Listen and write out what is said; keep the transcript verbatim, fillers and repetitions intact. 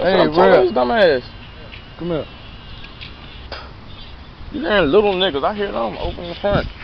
Hey, bro. His dumb ass. Come here. You ain't little niggas. I hear them. Open the front.